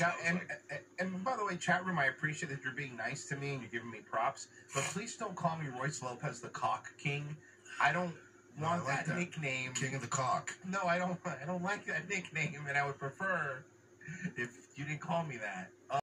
And by the way, chat room, I appreciate that you're being nice to me and you're giving me props, but please don't call me Royce Lopez the CAULK King. I don't want that nickname. King of the CAULK. No, I don't like that nickname, and I would prefer if you didn't call me that.